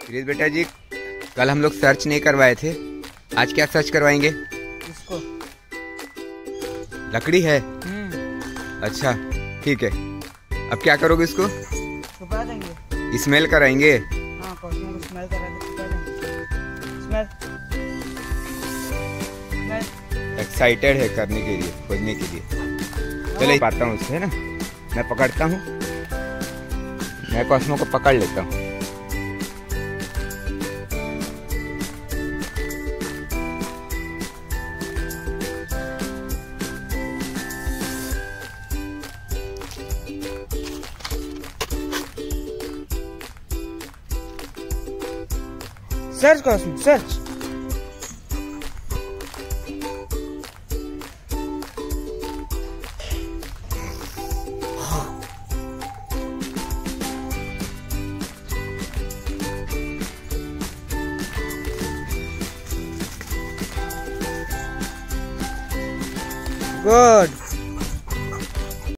Please बेटा जी, कल हम लोग सर्च नहीं करवाए थे, आज क्या सर्च करवाएंगे? इसको लकड़ी है। अच्छा ठीक है, अब क्या करोगे इसको? छुपा देंगे। स्मेल कराएंगे। हाँ, कॉस्मेटिक को स्मेल करा के छुपा देंगे। स्मेल स्मेल एक्साइटेड है करने के लिए, खोजने के लिए। चलो पाता हूँ उससे, है ना, मैं पकड़ता हूँ, मैं कॉस्मो को पकड़ लेता हूँ। Search Cosmo, search. गुड।